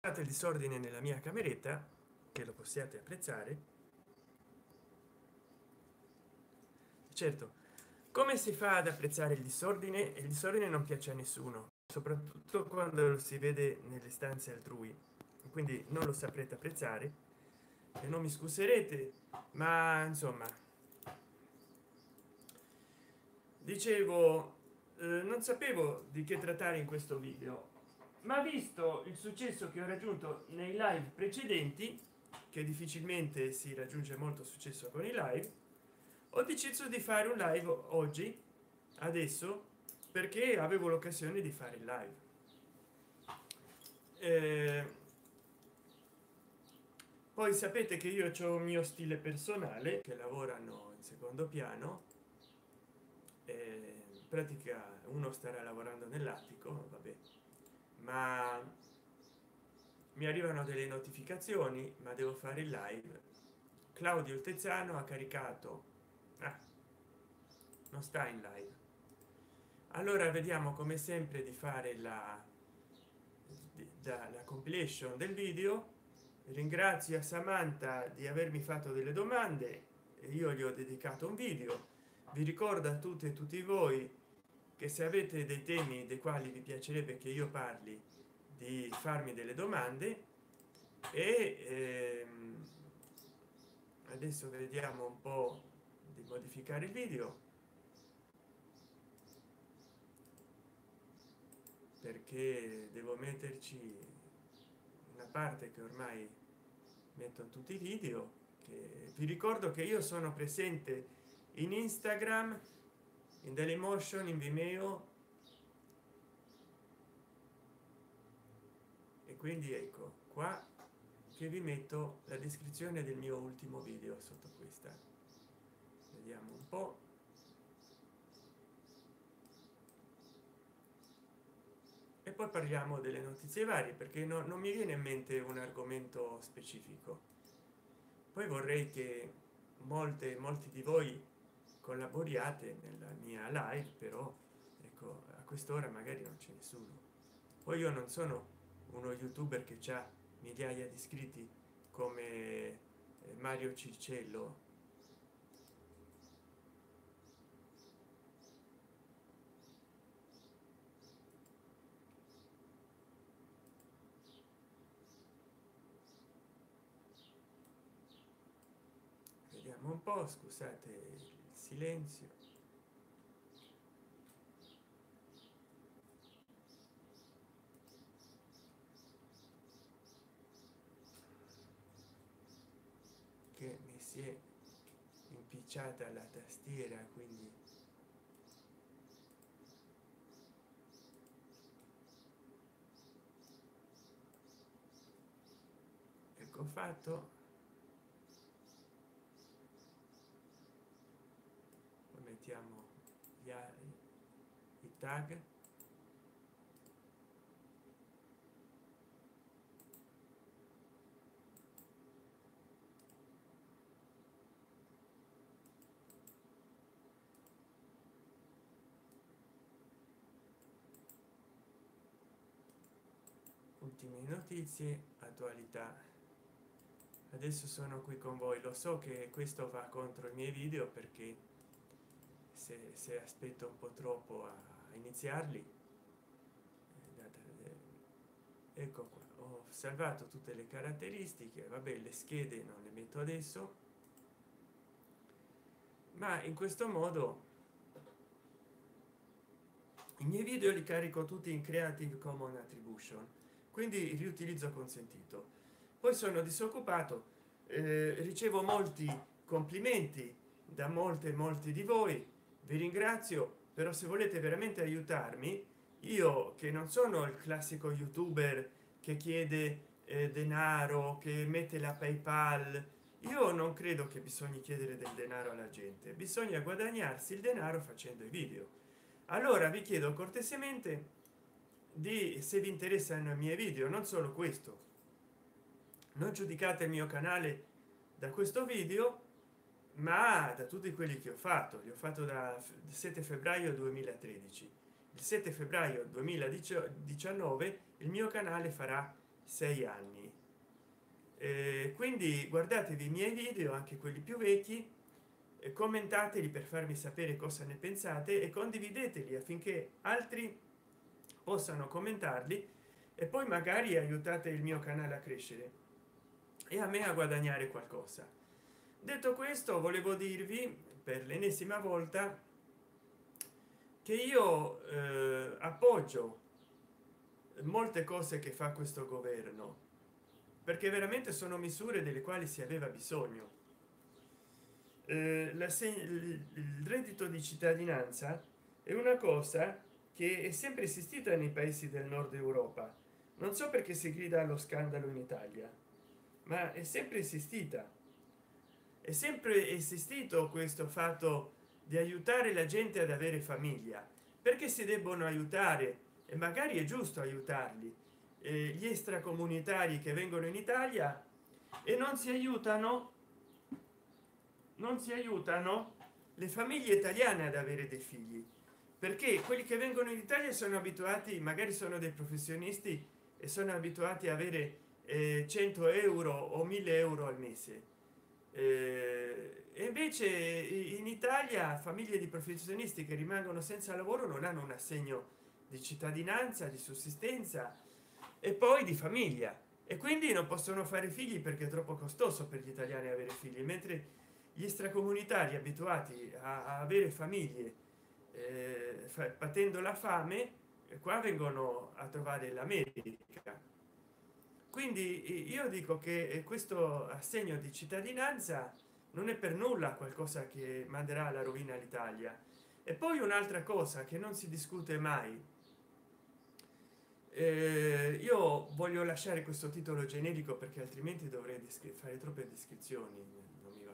il disordine nella mia cameretta, che lo possiate apprezzare. Certo, come si fa ad apprezzare il disordine? Il disordine non piace a nessuno, soprattutto quando lo si vede nelle stanze altrui, quindi non lo saprete apprezzare e non mi scuserete, ma insomma, dicevo, non sapevo di che trattare in questo video, ma visto il successo che ho raggiunto nei live precedenti, che difficilmente si raggiunge molto successo con i live, ho deciso di fare un live oggi, adesso, perché avevo l'occasione di fare il live. Poi sapete che io ho un mio stile personale, che lavorano in secondo piano, in pratica uno starà lavorando nell'attico, vabbè, ma mi arrivano delle notificazioni, ma devo fare il live. Claudio il Tezzano ha caricato, ah, non sta in live. Allora vediamo come sempre di fare la compilation del video. Ringrazio a Samantha di avermi fatto delle domande e io gli ho dedicato un video. Vi ricordo a tutte e tutti voi che se avete dei temi dei quali vi piacerebbe che io parli, di farmi delle domande. E adesso vediamo un po' di modificare il video, perché devo metterci una parte che ormai metto in tutti i video. Che vi ricordo che io sono presente in Instagram, in Dailymotion, in Vimeo, e quindi ecco qua che vi metto la descrizione del mio ultimo video sotto questa. Vediamo un po'. E poi parliamo delle notizie varie, perché non mi viene in mente un argomento specifico. Poi vorrei che molti di voi collaboriate nella mia live, però ecco, a quest'ora magari non c'è nessuno. Poi io non sono uno youtuber che ha migliaia di iscritti come Mario Circello. Vediamo un po', scusate il silenzio. Che mi si è impicciata la tastiera, quindi ecco fatto. Poi mettiamo i tag. Ultime notizie, attualità. Adesso sono qui con voi. Lo so che questo va contro i miei video, perché se aspetto un po' troppo a iniziarli, ecco qua, ho salvato tutte le caratteristiche. Vabbè, le schede non le metto adesso, ma in questo modo i miei video li carico tutti in Creative Commons Attribution, quindi riutilizzo consentito. Poi sono disoccupato, ricevo molti complimenti da molti di voi, vi ringrazio. Però se volete veramente aiutarmi, io che non sono il classico youtuber che chiede denaro, che mette la PayPal, io non credo che bisogna chiedere del denaro alla gente, bisogna guadagnarsi il denaro facendo i video. Allora vi chiedo cortesemente di, se vi interessano i miei video, non solo questo, non giudicate il mio canale da questo video, ma da tutti quelli che ho fatto. Li ho fatto da 7 febbraio 2013. Il 7 febbraio 2019 il mio canale farà 6 anni. Quindi guardatevi i miei video, anche quelli più vecchi, commentateli per farmi sapere cosa ne pensate e condivideteli affinché altri possano commentarli e poi magari aiutate il mio canale a crescere e a me a guadagnare qualcosa. Detto questo, volevo dirvi per l'ennesima volta che io appoggio molte cose che fa questo governo, perché veramente sono misure delle quali si aveva bisogno. Il reddito di cittadinanza è una cosa che è sempre esistita nei paesi del nord Europa. Non so perché si grida allo scandalo in Italia, ma è sempre esistita. È sempre esistito questo fatto di aiutare la gente ad avere famiglia, perché si debbono aiutare e magari è giusto aiutarli, gli extracomunitari che vengono in Italia e non si aiutano le famiglie italiane ad avere dei figli, perché quelli che vengono in Italia sono abituati, magari sono dei professionisti e sono abituati a avere 100 euro o 1000 euro al mese, e invece in Italia famiglie di professionisti che rimangono senza lavoro non hanno un assegno di cittadinanza, di sussistenza e poi di famiglia, e quindi non possono fare figli perché è troppo costoso per gli italiani avere figli, mentre gli extracomunitari abituati a avere famiglie patendo la fame, qua vengono a trovare l'America. Quindi io dico che questo assegno di cittadinanza non è per nulla qualcosa che manderà alla rovina l'Italia. E poi un'altra cosa che non si discute mai, io voglio lasciare questo titolo generico perché altrimenti dovrei fare troppe descrizioni, non mi va.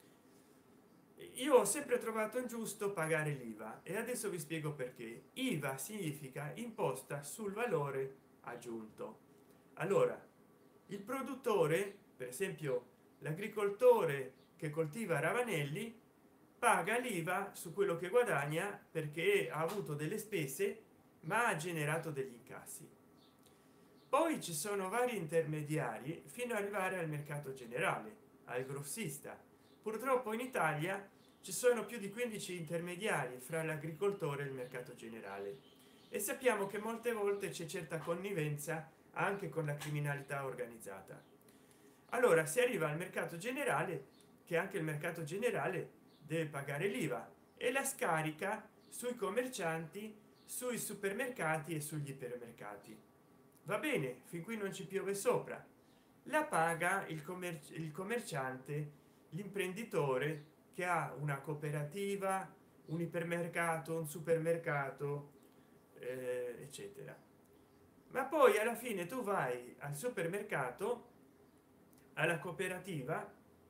Io ho sempre trovato ingiusto pagare l'IVA e adesso vi spiego perché. IVA significa imposta sul valore aggiunto. Allora, il produttore, per esempio l'agricoltore che coltiva ravanelli, paga l'IVA su quello che guadagna perché ha avuto delle spese ma ha generato degli incassi. Poi ci sono vari intermediari fino ad arrivare al mercato generale, al grossista. Purtroppo in Italia ci sono più di 15 intermediari fra l'agricoltore e il mercato generale e sappiamo che molte volte c'è certa connivenza anche con la criminalità organizzata. Allora si arriva al mercato generale, che anche il mercato generale deve pagare l'IVA e la scarica sui commercianti, sui supermercati e sugli ipermercati. Va bene, fin qui non ci piove sopra. La paga il commerciante, l'imprenditore che ha una cooperativa, un ipermercato, un supermercato, eccetera. Ma poi alla fine tu vai al supermercato, alla cooperativa,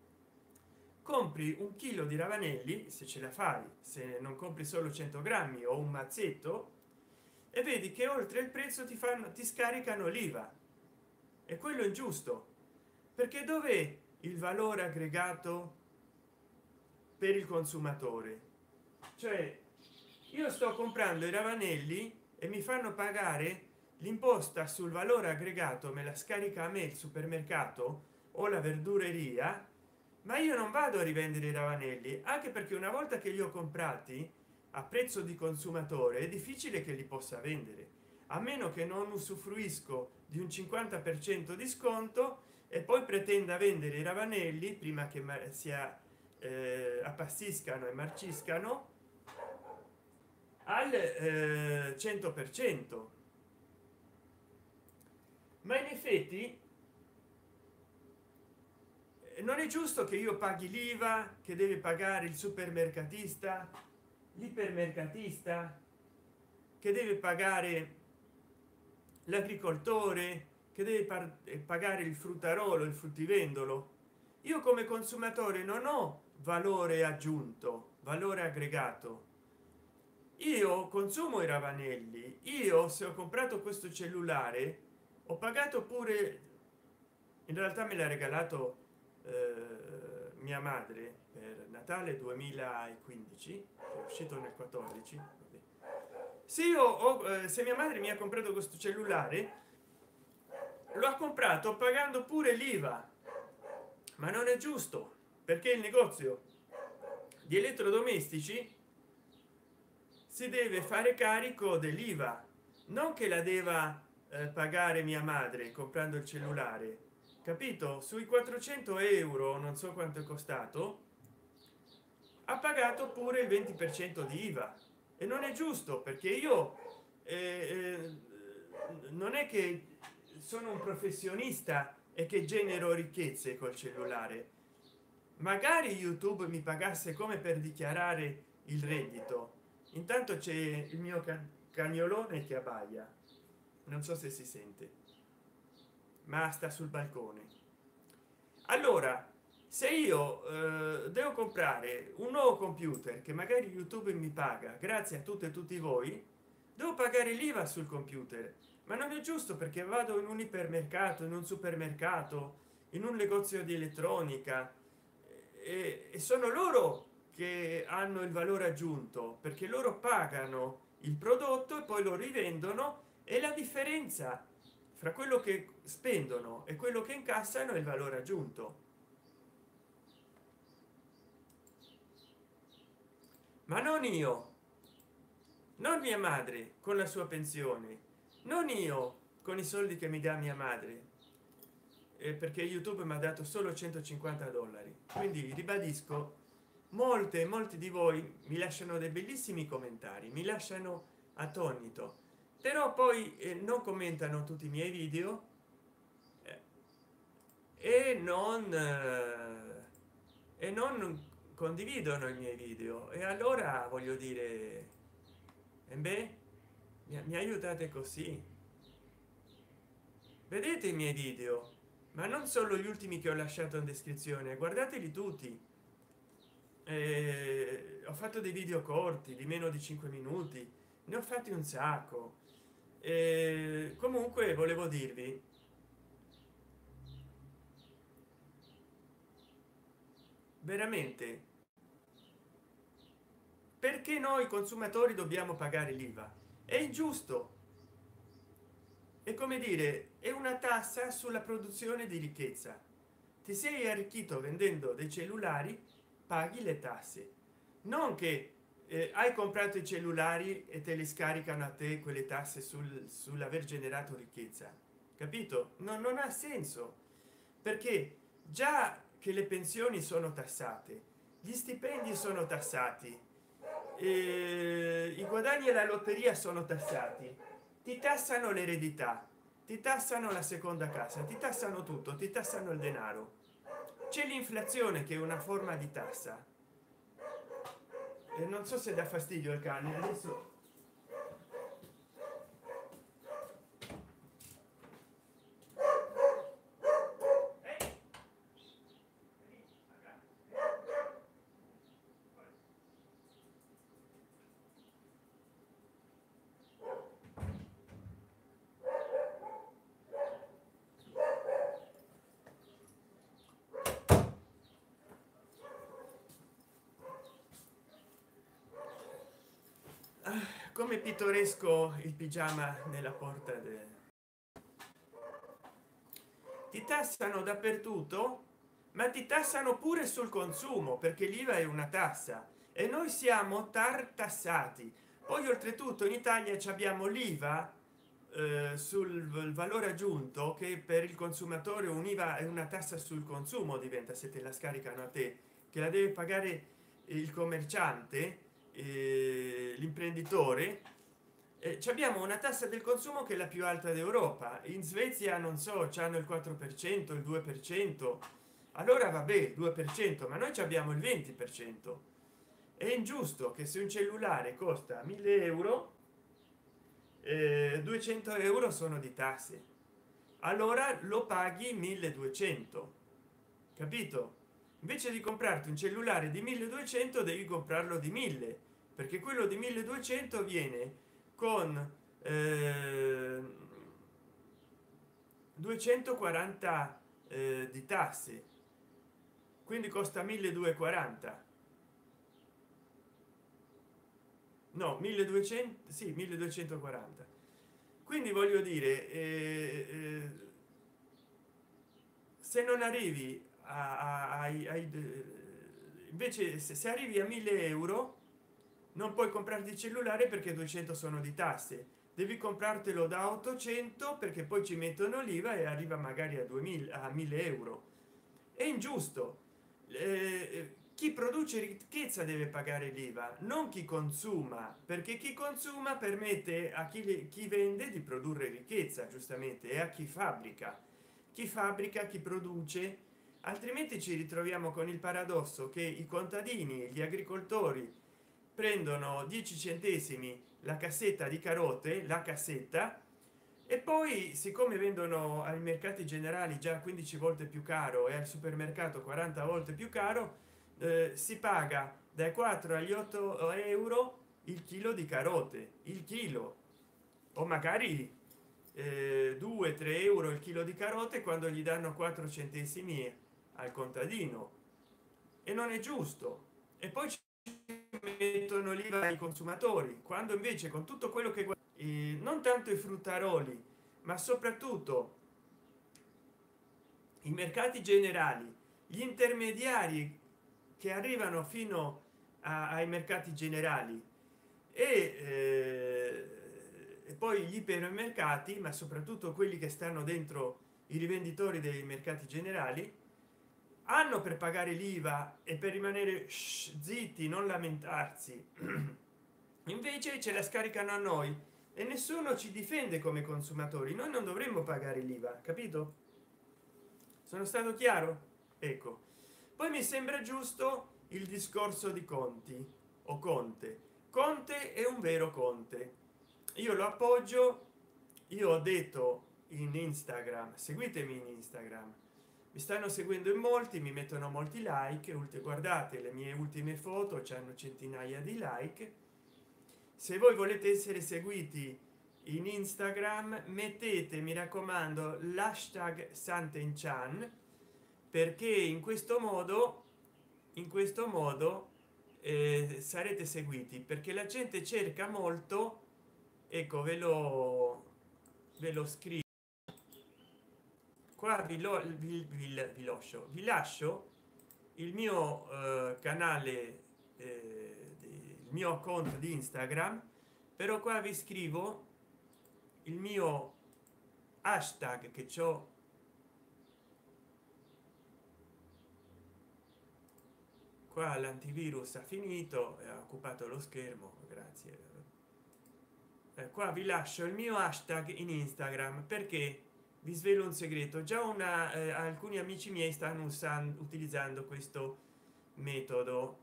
compri un chilo di ravanelli, se ce la fai, se non compri solo 100 grammi o un mazzetto, e vedi che oltre il prezzo ti scaricano l'IVA, e quello è ingiusto, perché dov'è il valore aggregato per il consumatore? Cioè io sto comprando i ravanelli e mi fanno pagare l'imposta sul valore aggregato, me la scarica a me il supermercato o la verdureria, ma io non vado a rivendere i ravanelli, anche perché una volta che li ho comprati a prezzo di consumatore è difficile che li possa vendere, a meno che non usufruisco di un 50% di sconto e poi pretenda vendere i ravanelli prima che appassiscano e marciscano al 100%. Ma in effetti non è giusto che io paghi l'IVA che deve pagare il supermercatista, l'ipermercatista, che deve pagare l'agricoltore, che deve pagare il fruttarolo, il fruttivendolo. Io come consumatore non ho valore aggiunto, valore aggregato. Io consumo i ravanelli, io se ho comprato questo cellulare ho pagato pure, in realtà me l'ha regalato mia madre per Natale 2015, è uscito nel 14. Se io se mia madre mi ha comprato questo cellulare lo ha comprato pagando pure l'iva, ma non è giusto, perché il negozio di elettrodomestici si deve fare carico dell'iva, non che la deva pagare mia madre comprando il cellulare, capito? Sui 400 € non so quanto è costato, ha pagato pure il 20% di iva, e non è giusto, perché io non è che sono un professionista e che genero ricchezze col cellulare. Magari YouTube mi pagasse come per dichiarare il reddito. Intanto c'è il mio cagnolone che abbaia, non so se si sente, ma sta sul balcone. Allora, se io devo comprare un nuovo computer che magari YouTube mi paga grazie a tutte e tutti voi, devo pagare l'iva sul computer, ma non è giusto, perché vado in un ipermercato, in un supermercato, in un negozio di elettronica, e sono loro che hanno il valore aggiunto, perché loro pagano il prodotto e poi lo rivendono, e la differenza fra quello che spendono e quello che incassano è il valore aggiunto. Ma non io, non mia madre con la sua pensione, non io con i soldi che mi dà mia madre, perché YouTube mi ha dato solo 150 dollari. Quindi ribadisco, molti di voi mi lasciano dei bellissimi commentari, mi lasciano attonito, però poi non commentano tutti i miei video, eh, e non condividono i miei video, e allora voglio dire, e beh, mi aiutate così, vedete i miei video, ma non solo gli ultimi che ho lasciato in descrizione, guardateli tutti. Ho fatto dei video corti di meno di 5 minuti, ne ho fatti un sacco. Comunque volevo dirvi, veramente, perché noi consumatori dobbiamo pagare l'iva? È ingiusto, è come dire, è una tassa sulla produzione di ricchezza. Ti sei arricchito vendendo dei cellulari, paghi le tasse, non che hai comprato i cellulari e te li scaricano a te quelle tasse sull'aver generato ricchezza, capito? Non ha senso, perché già che le pensioni sono tassate, gli stipendi sono tassati, i guadagni e la lotteria sono tassati, ti tassano l'eredità, ti tassano la seconda casa, ti tassano tutto, ti tassano il denaro. C'è l'inflazione che è una forma di tassa, e non so se dà fastidio il cane adesso. Come pittoresco il pigiama nella porta ti tassano dappertutto, ma ti tassano pure sul consumo, perché l'iva è una tassa e noi siamo tartassati. Poi oltretutto in Italia ci abbiamo l'iva sul valore aggiunto, che per il consumatore un'iva è una tassa sul consumo, diventa, se te la scaricano a te, che la deve pagare il commerciante, l'imprenditore. Abbiamo una tassa del consumo che è la più alta d'Europa. In Svezia non so, c'hanno il 4%, il 2%, allora vabbè, 2%, ma noi abbiamo il 20%. È ingiusto che se un cellulare costa 1000 €, 200 € sono di tasse, allora lo paghi 1200, capito? Invece di comprarti un cellulare di 1200 devi comprarlo di 1000, perché quello di 1200 viene con 240 di tasse, quindi costa 1240, no, 1200, sì, 1240. Quindi voglio dire, se non arrivi invece se arrivi a 1000 € non puoi comprarti il cellulare perché 200 sono di tasse, devi comprartelo da 800 perché poi ci mettono l'iva e arriva magari a 2000, a 1000 €. È ingiusto. Chi produce ricchezza deve pagare l'iva, non chi consuma, perché chi consuma permette a chi vende di produrre ricchezza, giustamente, e a chi fabbrica, chi produce. Altrimenti ci ritroviamo con il paradosso che i contadini e gli agricoltori prendono 10 centesimi la cassetta di carote, la cassetta, e poi siccome vendono ai mercati generali già 15 volte più caro e al supermercato 40 volte più caro, si paga dai 4 agli 8 € il chilo di carote, il chilo, o magari 2-3 € il chilo di carote quando gli danno 4 centesimi al contadino, e non è giusto. E poi ci mettono l'iva ai consumatori, quando invece con tutto quello che non tanto i fruttaroli ma soprattutto i mercati generali, gli intermediari che arrivano fino ai mercati generali e poi gli ipermercati, ma soprattutto quelli che stanno dentro i rivenditori dei mercati generali, hanno per pagare l'iva e per rimanere zitti, non lamentarsi. Invece ce la scaricano a noi e nessuno ci difende come consumatori. Noi non dovremmo pagare l'iva, capito? Sono stato chiaro? Ecco, poi mi sembra giusto il discorso di Conti o Conte. Conte è un vero Conte, io lo appoggio. Io ho detto in Instagram, seguitemi in Instagram, mi stanno seguendo in molti, mi mettono molti like, guardate le mie ultime foto, hanno centinaia di like. Se voi volete essere seguiti in Instagram, mettete, mi raccomando, l'hashtag Santenchan, perché in questo modo sarete seguiti, perché la gente cerca molto. Ecco, ve lo scrivo qua, vi lascio il mio canale, il mio account di Instagram, però qua vi scrivo il mio hashtag che c'ho qua. L'antivirus ha finito e ha occupato lo schermo, grazie. Qua vi lascio il mio hashtag in Instagram, perché vi svelo un segreto. Già alcuni amici miei stanno utilizzando questo metodo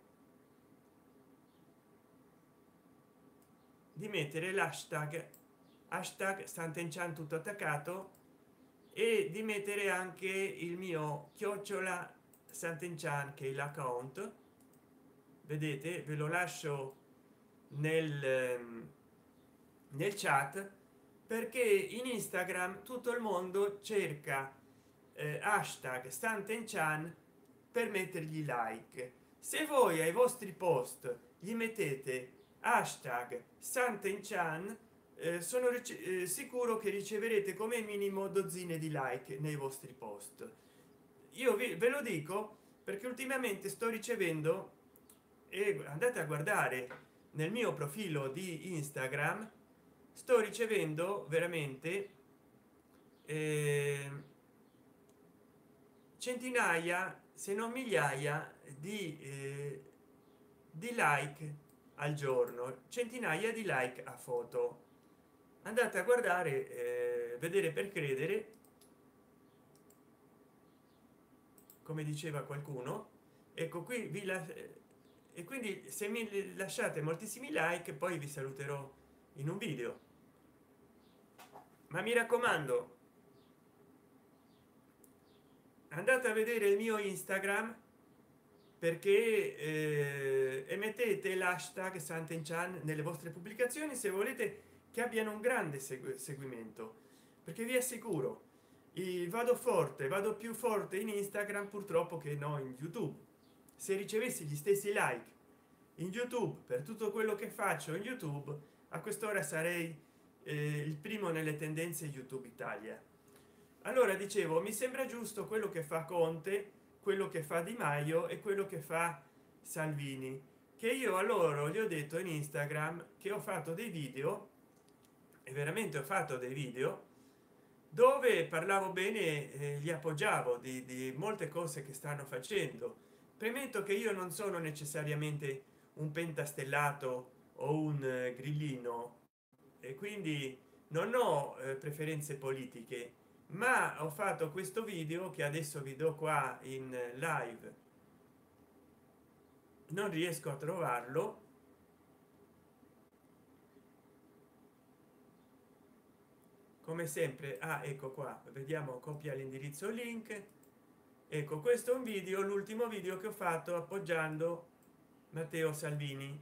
di mettere l'hashtag Santenchan tutto attaccato e di mettere anche il mio chiocciola Santenchan, che è l'account. Vedete, ve lo lascio nel chat, perché in Instagram tutto il mondo cerca hashtag Santenchan per mettergli like. Se voi ai vostri post gli mettete hashtag Santenchan, sono sicuro che riceverete come minimo dozzine di like nei vostri post. Io ve lo dico perché ultimamente sto ricevendo, e andate a guardare nel mio profilo di Instagram, sto ricevendo veramente centinaia se non migliaia di like al giorno, centinaia di like a foto. Andate a guardare, vedere per credere, come diceva qualcuno. Ecco qui e quindi se mi lasciate moltissimi like poi vi saluterò in un video, ma mi raccomando, andate a vedere il mio Instagram, perché e mettete l'hashtag Santenchan nelle vostre pubblicazioni se volete che abbiano un grande seguimento, perché vi assicuro, vado più forte in Instagram purtroppo che no in YouTube. Se ricevessi gli stessi like in YouTube per tutto quello che faccio in YouTube, a quest'ora sarei il primo nelle tendenze YouTube Italia. allora dicevo, mi sembra giusto quello che fa Conte, quello che fa Di Maio e quello che fa Salvini, che io a loro gli ho detto in Instagram che ho fatto dei video, e veramente ho fatto dei video dove parlavo bene, gli appoggiavo di molte cose che stanno facendo. Premetto che io non sono necessariamente un pentastellato o un grillino, e quindi non ho preferenze politiche, ma ho fatto questo video che adesso vi do qua in live, non riesco a trovarlo. Come sempre, ah, ecco qua, vediamo, copia l'indirizzo link. Ecco, questo è un video, l'ultimo video che ho fatto appoggiando Matteo Salvini.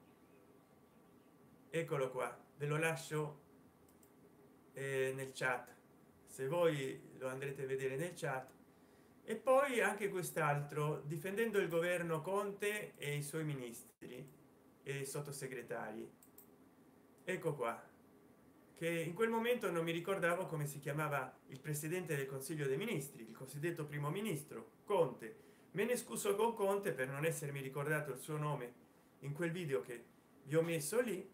Eccolo qua, ve lo lascio nel chat, se voi lo andrete a vedere nel chat. E poi anche quest'altro, difendendo il governo Conte e i suoi ministri e sottosegretari. Ecco qua, che in quel momento non mi ricordavo come si chiamava il presidente del consiglio dei ministri, il cosiddetto primo ministro Conte. Me ne scuso con Conte per non essermi ricordato il suo nome in quel video che vi ho messo lì,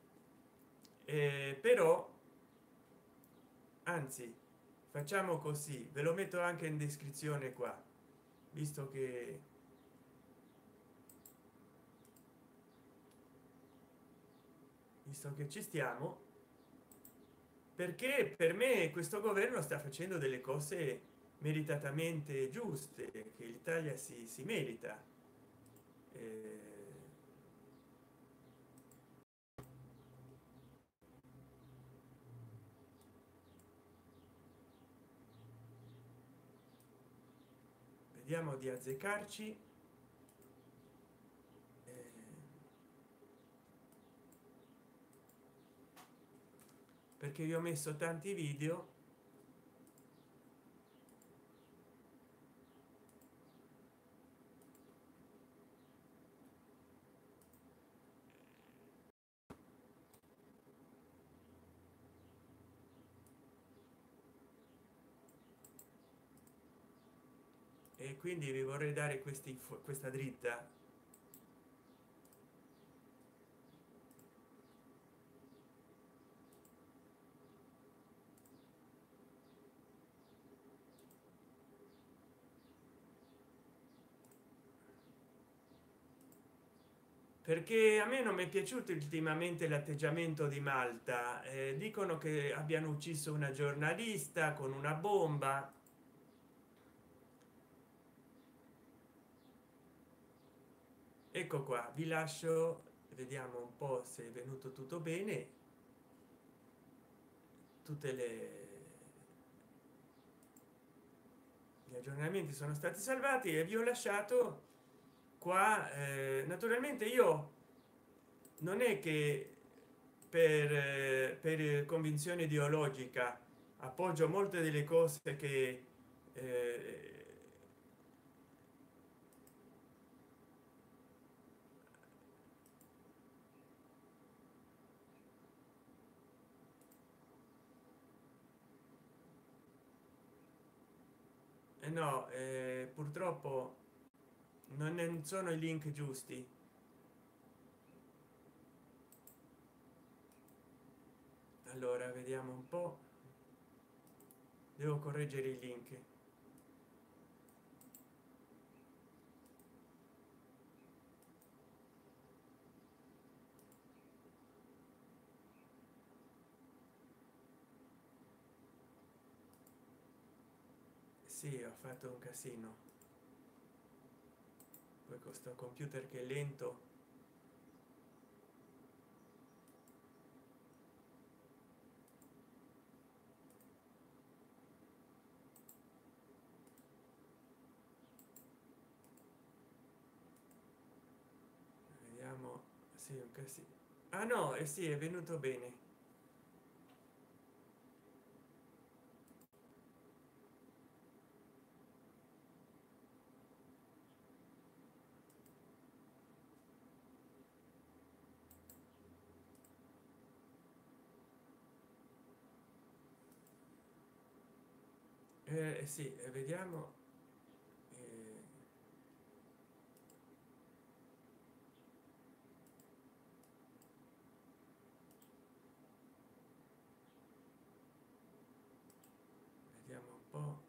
però anzi facciamo così, ve lo metto anche in descrizione qua, visto che ci stiamo, perché per me questo governo sta facendo delle cose meritatamente giuste che l'Italia si merita. Eh, vediamo di azzeccarci, eh, perché vi ho messo tanti video. E quindi vi vorrei dare questa dritta. Perché a me non mi è piaciuto ultimamente l'atteggiamento di Malta. Dicono che abbiano ucciso una giornalista con una bomba. Ecco qua, vi lascio, vediamo un po' se è venuto tutto bene, tutte gli aggiornamenti sono stati salvati e vi ho lasciato qua. Naturalmente io non è che per convinzione ideologica appoggio molte delle cose che no, purtroppo non sono i link giusti. Allora vediamo un po', devo correggere i link. Sì, ho fatto un casino poi con sto computer che è lento. Vediamo, sì, un casino. Ah no, eh sì, è venuto bene. sì, vediamo. eh, Vediamo un po'.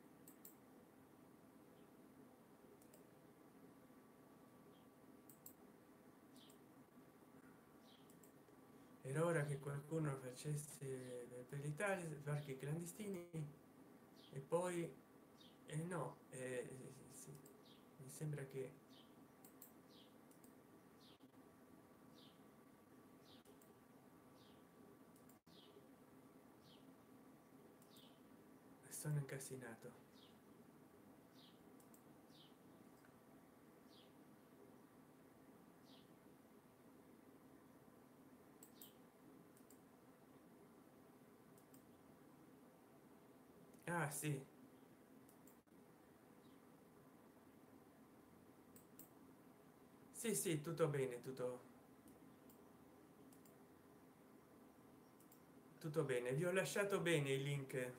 Era ora che qualcuno facesse per l'Italia sbarchi clandestini e poi no, sì, mi sembra che sono incasinato. Ah sì, sì, sì, tutto bene, tutto bene. Vi ho lasciato bene i link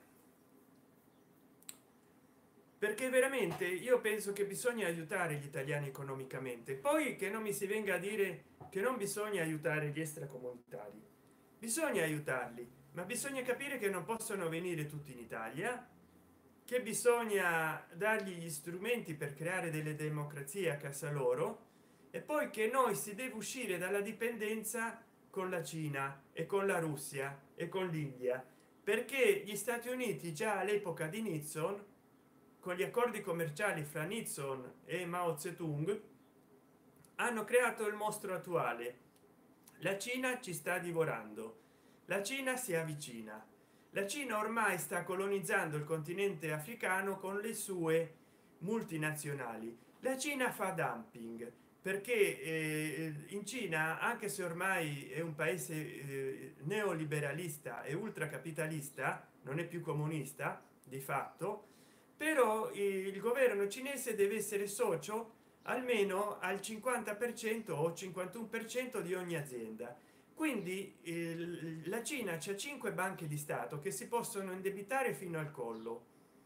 perché veramente io penso che bisogna aiutare gli italiani economicamente, poi che non mi si venga a dire che non bisogna aiutare gli extracomunitari. Bisogna aiutarli, ma bisogna capire che non possono venire tutti in Italia, che bisogna dargli gli strumenti per creare delle democrazie a casa loro, e poi che noi si deve uscire dalla dipendenza con la Cina e con la Russia e con l'India, perché gli Stati Uniti già all'epoca di Nixon, con gli accordi commerciali fra Nixon e Mao Zedong, hanno creato il mostro attuale. La Cina ci sta divorando, la Cina si avvicina, la Cina ormai sta colonizzando il continente africano con le sue multinazionali. La Cina fa dumping perché in Cina, anche se ormai è un paese neoliberalista e ultracapitalista, non è più comunista di fatto, però il governo cinese deve essere socio almeno al 50% o 51% di ogni azienda. Quindi la Cina c'è 5 banche di stato che si possono indebitare fino al collo.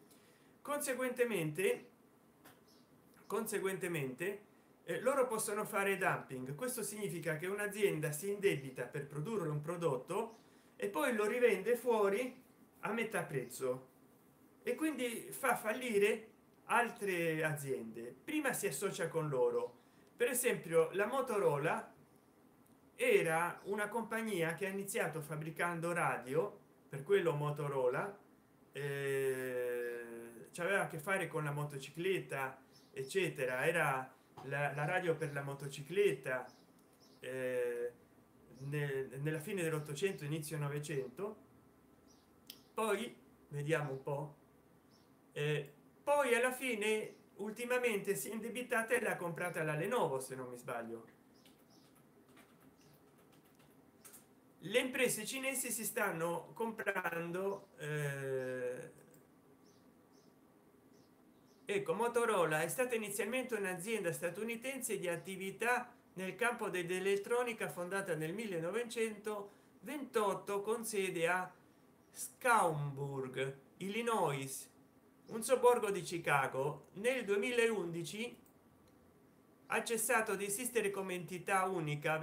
Conseguentemente loro possono fare dumping. Questo significa che un'azienda si indebita per produrre un prodotto e poi lo rivende fuori a metà prezzo, e quindi fa fallire altre aziende. Prima si associa con loro. Per esempio la Motorola era una compagnia che ha iniziato fabbricando radio, per quello Motorola, c'aveva a che fare con la motocicletta eccetera, era la radio per la motocicletta eh, nella fine dell'ottocento inizio novecento. Poi vediamo un po', poi alla fine ultimamente si è indebitata e l'ha comprata la Lenovo, se non mi sbaglio. Le imprese cinesi si stanno comprando ecco, Motorola è stata inizialmente un'azienda statunitense di attività nel campo dell'elettronica, fondata nel 1928 con sede a Schaumburg, Illinois, un sobborgo di Chicago. Nel 2011 ha cessato di esistere come entità unica,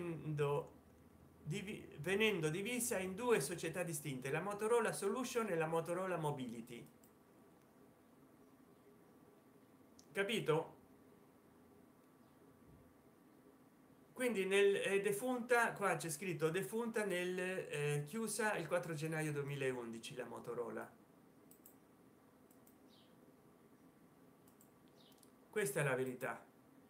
venendo divisa in due società distinte, la Motorola Solution e la Motorola Mobility. Capito? Quindi nel defunta, qua c'è scritto defunta nel chiusa il 4 gennaio 2011 la Motorola. Questa è la verità.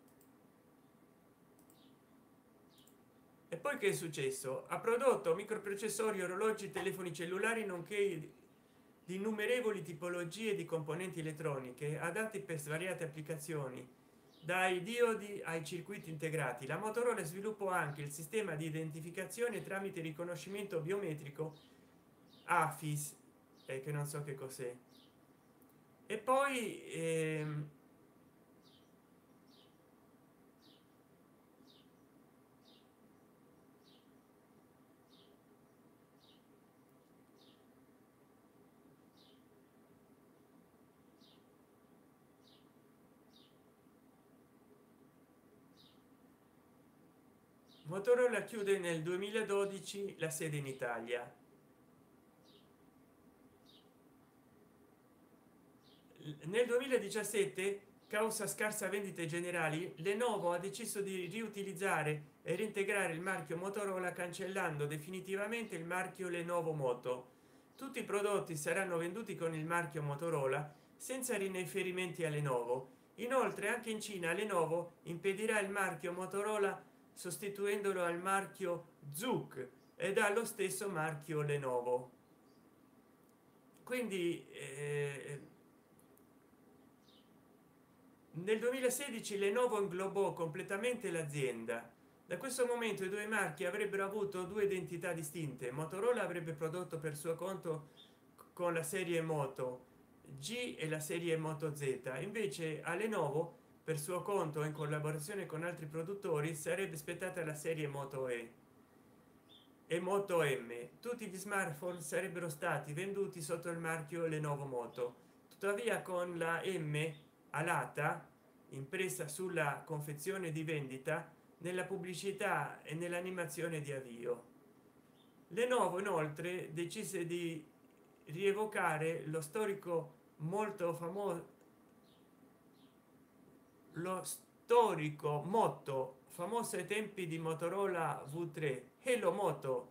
E poi che è successo? Ha prodotto microprocessori, orologi, telefoni cellulari, nonché di innumerevoli tipologie di componenti elettroniche adatti per svariate applicazioni, dai diodi ai circuiti integrati. La Motorola sviluppò anche il sistema di identificazione tramite riconoscimento biometrico AFIS, che non so che cos'è. E poi Motorola chiude nel 2012 la sede in Italia. Nel 2017, causa scarsa vendite generali, Lenovo ha deciso di riutilizzare e reintegrare il marchio Motorola, cancellando definitivamente il marchio Lenovo Moto. Tutti i prodotti saranno venduti con il marchio Motorola senza riferimenti a Lenovo. Inoltre anche in Cina Lenovo impedirà il marchio Motorola sostituendolo al marchio Zug ed allo stesso marchio Lenovo. Quindi nel 2016 Lenovo inglobò completamente l'azienda. Da questo momento i due marchi avrebbero avuto due identità distinte. Motorola avrebbe prodotto per suo conto con la serie Moto G e la serie Moto Z, invece a Lenovo per suo conto in collaborazione con altri produttori sarebbe spettata la serie Moto e Moto M. Tutti gli smartphone sarebbero stati venduti sotto il marchio Lenovo Moto. Tuttavia con la M alata impressa sulla confezione di vendita, nella pubblicità e nell'animazione di avvio, Lenovo inoltre decise di rievocare lo storico molto famoso motto famoso ai tempi di Motorola V3, Hello Moto.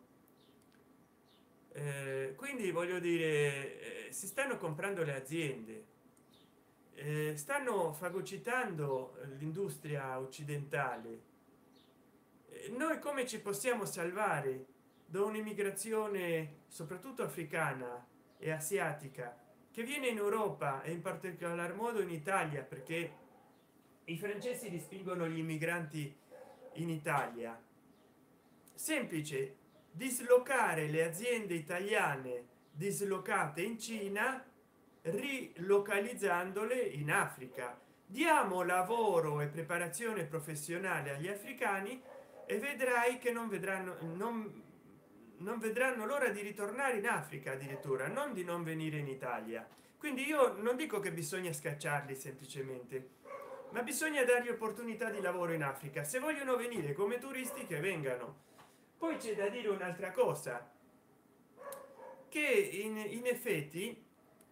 Quindi voglio dire, si stanno comprando le aziende, stanno fagocitando l'industria occidentale. Noi come ci possiamo salvare da un'immigrazione soprattutto africana e asiatica che viene in Europa e in particolar modo in Italia, perché i francesi respingono gli immigranti in Italia? Semplice: dislocare le aziende italiane dislocate in Cina, rilocalizzandole in Africa. Diamo lavoro e preparazione professionale agli africani e vedrai che non vedranno l'ora di ritornare in Africa, addirittura non di non venire in Italia. Quindi io non dico che bisogna scacciarli semplicemente, ma bisogna dargli opportunità di lavoro in Africa. Se vogliono venire come turisti, che vengano. Poi c'è da dire un'altra cosa, che in effetti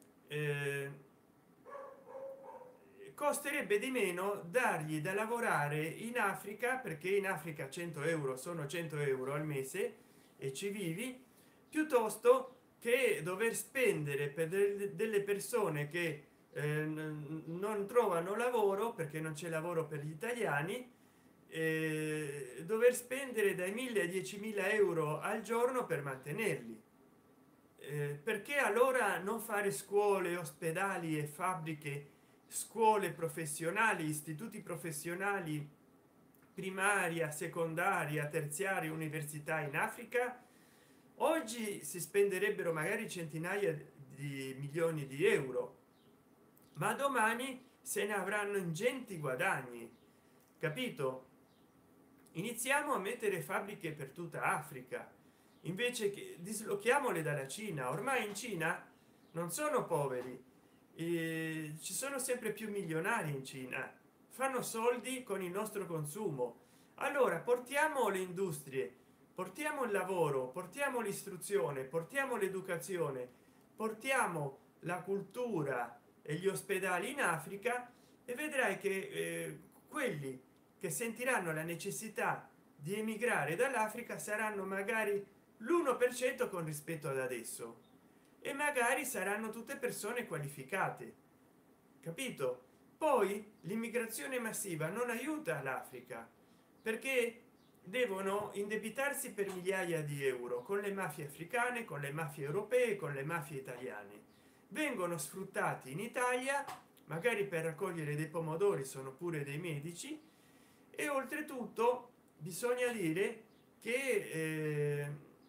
costerebbe di meno dargli da lavorare in Africa, perché in Africa 100 euro sono 100 euro al mese e ci vivi, piuttosto che dover spendere per delle persone che non trovano lavoro perché non c'è lavoro per gli italiani, dover spendere dai 1000 a 10.000 euro al giorno per mantenerli. Perché allora non fare scuole, ospedali e fabbriche, scuole professionali, istituti professionali, primaria, secondaria, terziaria, università in Africa? Oggi si spenderebbero magari centinaia di milioni di euro, ma domani se ne avranno ingenti guadagni, capito? Iniziamo a mettere fabbriche per tutta Africa, invece che dislochiamole dalla Cina. Ormai in Cina non sono poveri, ci sono sempre più milionari in Cina, fanno soldi con il nostro consumo. Allora portiamo le industrie, portiamo il lavoro, portiamo l'istruzione, portiamo l'educazione, portiamo la cultura e gli ospedali in Africa e vedrai che quelli che sentiranno la necessità di emigrare dall'Africa saranno magari l'1% con rispetto ad adesso, e magari saranno tutte persone qualificate, capito? Poi l'immigrazione massiva non aiuta l'Africa, perché devono indebitarsi per migliaia di euro con le mafie africane, con le mafie europee, con le mafie italiane. Vengono sfruttati in Italia, magari per raccogliere dei pomodori sono pure dei medici, e oltretutto bisogna dire che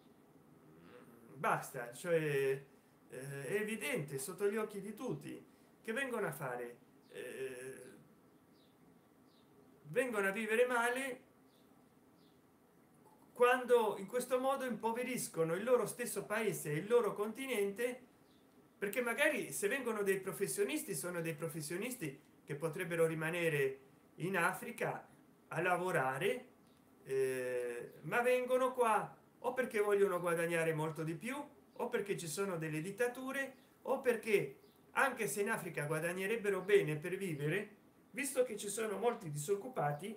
basta, cioè è evidente sotto gli occhi di tutti che vengono a fare, vengono a vivere male, quando in questo modo impoveriscono il loro stesso paese e il loro continente, perché magari se vengono dei professionisti sono dei professionisti che potrebbero rimanere in Africa a lavorare ma vengono qua o perché vogliono guadagnare molto di più, o perché ci sono delle dittature, o perché anche se in Africa guadagnerebbero bene per vivere, visto che ci sono molti disoccupati,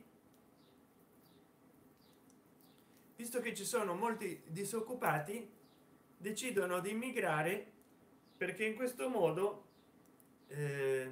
visto che ci sono molti disoccupati, decidono di immigrare, perché eh,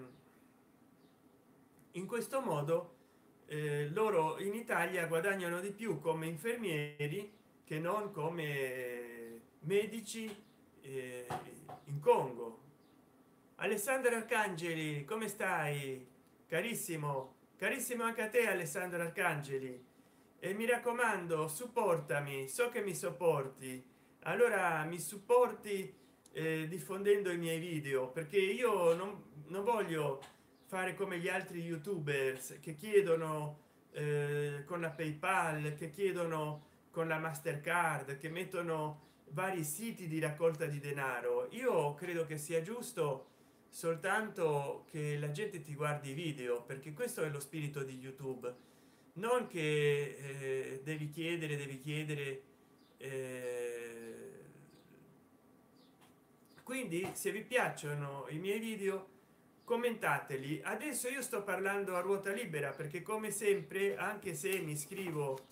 in questo modo loro in Italia guadagnano di più come infermieri che non come medici in Congo. Alessandro Arcangeli, come stai? Carissimo, carissimo anche a te Alessandro Arcangeli, e mi raccomando supportami, so che mi sopporti, allora mi supporti diffondendo i miei video, perché io non voglio fare come gli altri youtubers che chiedono con la PayPal, che chiedono con la Mastercard, che mettono vari siti di raccolta di denaro. Io credo che sia giusto soltanto che la gente ti guardi i video, perché questo è lo spirito di YouTube, non che devi chiedere eh, quindi se vi piacciono i miei video commentateli. Adesso io sto parlando a ruota libera, perché come sempre, anche se mi scrivo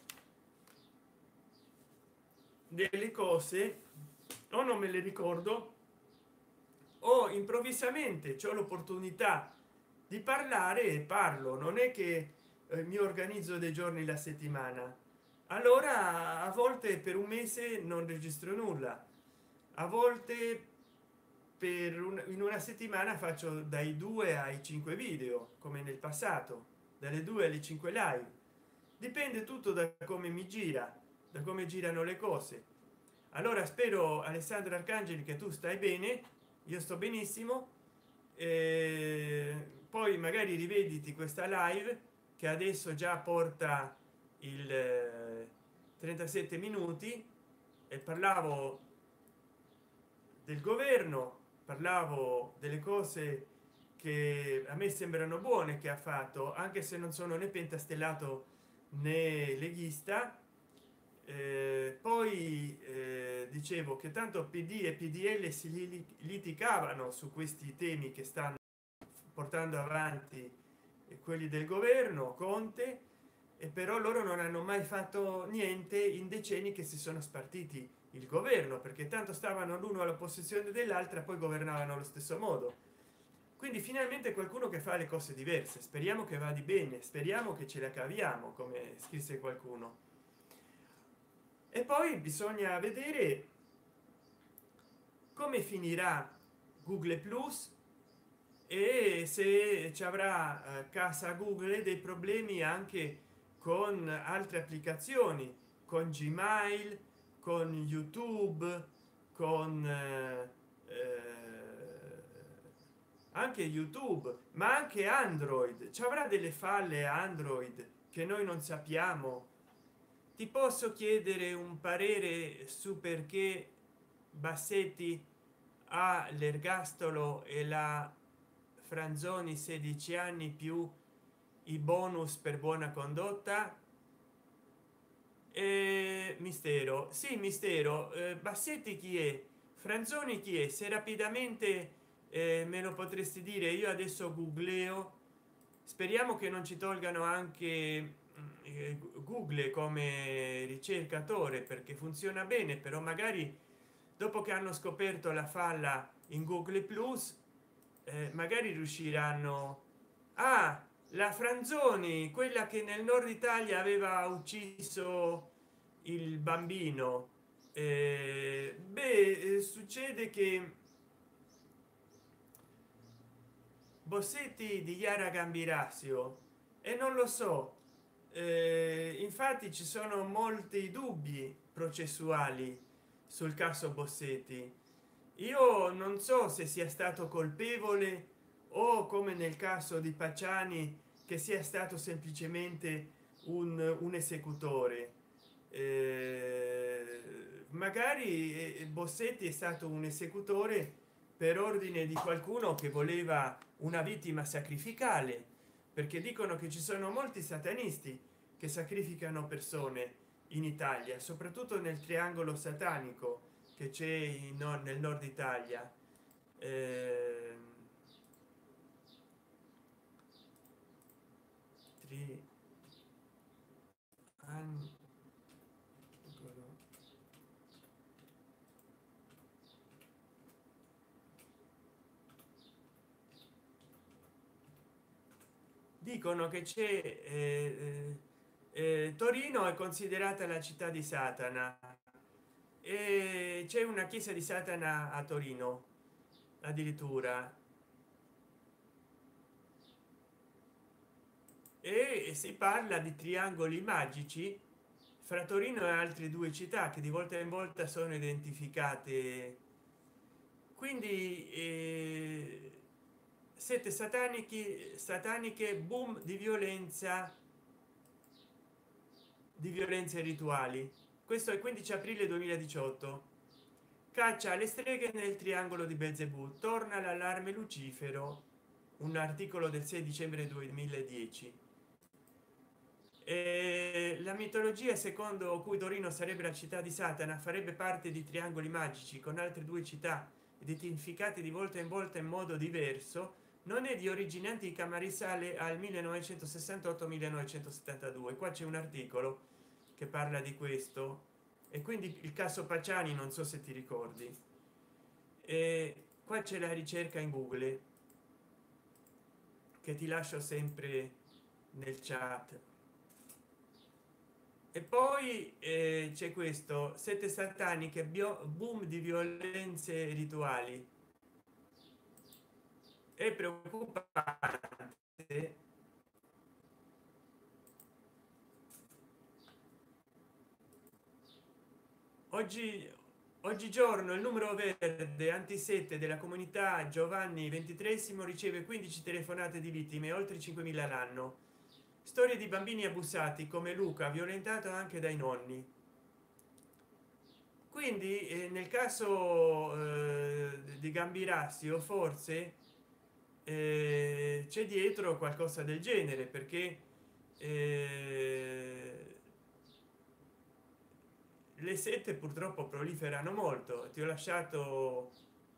delle cose o non me le ricordo o improvvisamente ho l'opportunità di parlare e parlo, non è che mi organizzo dei giorni la settimana, allora a volte per un mese non registro nulla, a volte in una settimana faccio dai 2 ai 5 video come nel passato, dalle 2 alle 5 live, dipende tutto da come mi gira, da come girano le cose. Allora spero Alessandro Arcangeli che tu stai bene, io sto benissimo, poi magari rivediti questa live che adesso già porta il 37 minuti, e parlavo del governo, parlavo delle cose che a me sembrano buone che ha fatto, anche se non sono né pentastellato né leghista. Poi dicevo che tanto PD e PDL si litigavano su questi temi che stanno portando avanti quelli del governo Conte, e però loro non hanno mai fatto niente in decenni che si sono spartiti il governo, perché tanto stavano l'uno all'opposizione dell'altra, poi governavano allo stesso modo. Quindi finalmente qualcuno che fa le cose diverse, speriamo che vada bene, speriamo che ce la caviamo, come scrisse qualcuno. E poi bisogna vedere come finirà Google Plus, e se ci avrà casa Google dei problemi anche con altre applicazioni, con Gmail, con YouTube, con anche YouTube, ma anche Android. Ci avrà delle falle Android che noi non sappiamo. Ti posso chiedere un parere su perché Bassetti ha l'ergastolo e la Franzoni 16 anni più i bonus per buona condotta? Mistero, sì, mistero. Bassetti chi è? Franzoni chi è? Se rapidamente me lo potresti dire, io adesso googleo. Speriamo che non ci tolgano anche Google come ricercatore, perché funziona bene, però magari dopo che hanno scoperto la falla in Google Plus magari riusciranno a la Franzoni, quella che nel nord Italia aveva ucciso il bambino. Succede che Bossetti dichiara Gambirasio e non lo so, infatti ci sono molti dubbi processuali sul caso Bossetti. Io non so se sia stato colpevole o come nel caso di Pacciani che sia stato semplicemente un esecutore. Magari Bossetti è stato un esecutore per ordine di qualcuno che voleva una vittima sacrificale, perché dicono che ci sono molti satanisti che sacrificano persone in Italia, soprattutto nel triangolo satanico che c'è nel nord Italia. Triangolo. Dicono che c'è Torino è considerata la città di Satana e c'è una chiesa di Satana a Torino addirittura, e si parla di triangoli magici fra Torino e altre due città che di volta in volta sono identificate. Quindi sette sataniche, boom di violenze rituali. Questo è 15 aprile 2018. Caccia alle streghe nel triangolo di Belzebù, torna l'allarme Lucifero, un articolo del 6 dicembre 2010. La mitologia secondo cui Torino sarebbe la città di Satana farebbe parte di triangoli magici con altre due città identificate di volta in volta in modo diverso non è di origine antica, ma risale al 1968-1972. Qua c'è un articolo che parla di questo, e quindi il caso Paciani, non so se ti ricordi. Qua c'è la ricerca in Google che ti lascio sempre nel chat. E poi c'è questo: sette sataniche, boom di violenze rituali. È preoccupante. Oggigiorno il numero verde anti 7 della comunità Giovanni XXIII riceve 15 telefonate di vittime, oltre 5.000 l'anno. Storie di bambini abusati come Luca, violentato anche dai nonni. Quindi nel caso di Gambirasio forse c'è dietro qualcosa del genere, perché le sette purtroppo proliferano molto. Ti ho lasciato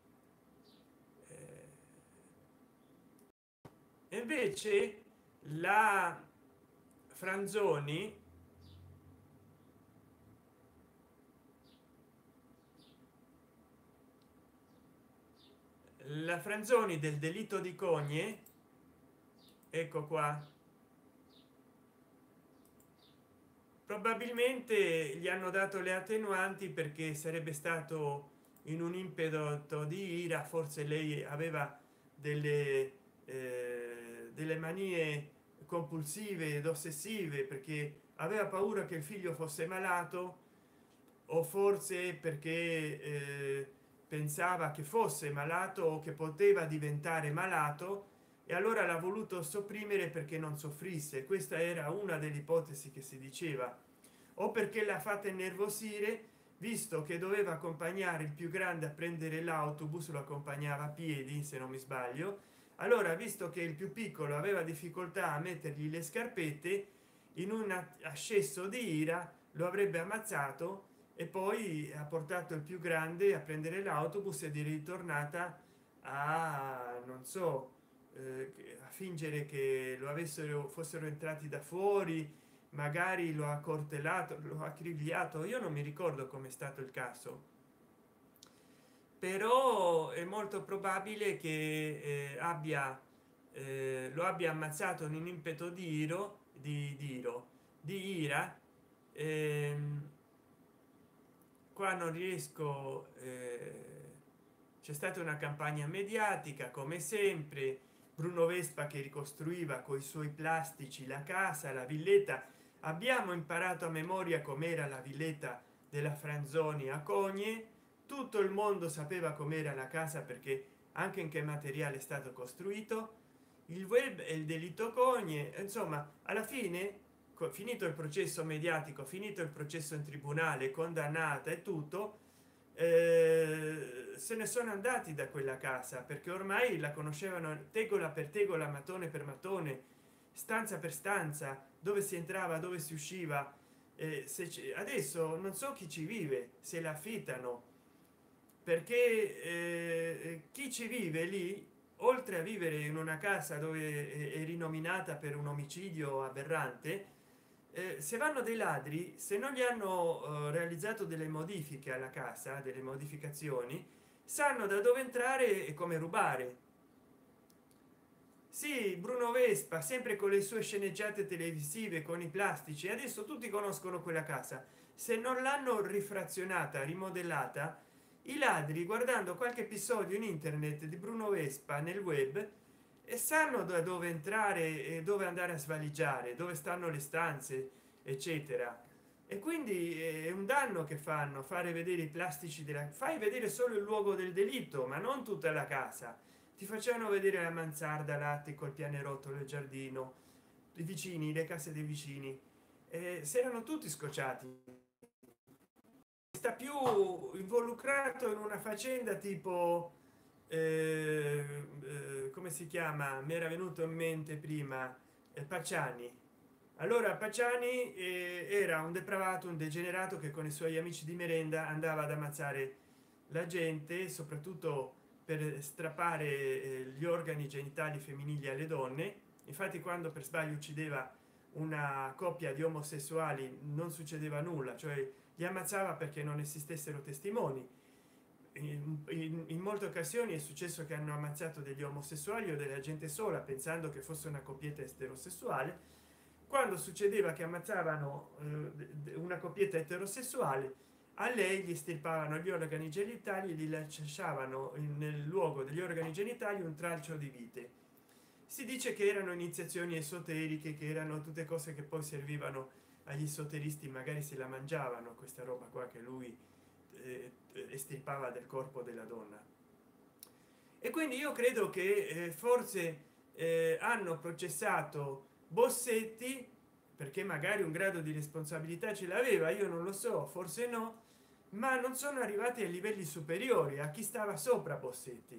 e invece la Franzoni del delitto di Cogne, ecco qua, probabilmente gli hanno dato le attenuanti perché sarebbe stato in un impeto di ira. Forse lei aveva delle manie compulsive ed ossessive perché aveva paura che il figlio fosse malato, o forse perché pensava che fosse malato o che poteva diventare malato, e allora l'ha voluto sopprimere perché non soffrisse. Questa era una delle ipotesi che si diceva, o perché l'ha fatta innervosire, visto che doveva accompagnare il più grande a prendere l'autobus, lo accompagnava a piedi se non mi sbaglio. Allora, visto che il più piccolo aveva difficoltà a mettergli le scarpette, in un ascesso di ira lo avrebbe ammazzato, e poi ha portato il più grande a prendere l'autobus ed è ritornata a, non so, a fingere che lo avessero, fossero entrati da fuori, magari lo ha accoltellato, lo ha accrigliato. Io non mi ricordo come è stato il caso, però è molto probabile che lo abbia ammazzato in un impeto di di ira. ehm, Qua non riesco. C'è stata una campagna mediatica come sempre. Bruno Vespa che ricostruiva con i suoi plastici la casa, la villetta. Abbiamo imparato a memoria com'era la villetta della Franzoni a Cogne. Tutto il mondo sapeva com'era la casa, perché anche in che materiale è stato costruito. Il web e il delitto Cogne, insomma, alla fine, finito il processo mediatico, finito il processo in tribunale, condannata e tutto, se ne sono andati da quella casa, perché ormai la conoscevano tegola per tegola, mattone per mattone. stanza per stanza, dove si entrava, dove si usciva. Adesso non so chi ci vive, se la affittano, perché chi ci vive lì, oltre a vivere in una casa dove è rinominata per un omicidio aberrante, se vanno dei ladri, se non gli hanno realizzato delle modifiche alla casa, delle modificazioni, sanno da dove entrare e come rubare. Sì, Bruno Vespa, sempre con le sue sceneggiate televisive, con i plastici. Adesso tutti conoscono quella casa. Se non l'hanno rifrazionata, rimodellata, i ladri, guardando qualche episodio in internet di Bruno Vespa nel web, e sanno da dove entrare e dove andare a svaligiare, dove stanno le stanze, eccetera. E quindi è un danno che fanno fare vedere i plastici della, fai vedere solo il luogo del delitto, ma non tutta la casa. Ti facevano vedere la mansarda, l'attico, il pianerottolo, il giardino, i vicini, le case dei vicini. Si erano tutti scocciati. Sta più involucrato in una faccenda tipo come si chiama, mi era venuto in mente prima, Pacciani. Allora Pacciani era un depravato, un degenerato che con i suoi amici di merenda andava ad ammazzare la gente, soprattutto per strappare gli organi genitali femminili alle donne. Infatti quando per sbaglio uccideva una coppia di omosessuali non succedeva nulla, cioè li ammazzava perché non esistessero testimoni. In molte occasioni è successo che hanno ammazzato degli omosessuali o della gente sola pensando che fosse una coppietta eterosessuale. Quando succedeva che ammazzavano una coppietta eterosessuale, a lei gli estirpavano gli organi genitali e gli lasciavano nel luogo degli organi genitali un tralcio di vite. Si dice che erano iniziazioni esoteriche, che erano tutte cose che poi servivano agli esoteristi, magari se la mangiavano questa roba qua che lui estirpava del corpo della donna. E quindi io credo che forse hanno processato Bossetti perché magari un grado di responsabilità ce l'aveva, io non lo so, forse no, ma non sono arrivati a livelli superiori a chi stava sopra Bossetti.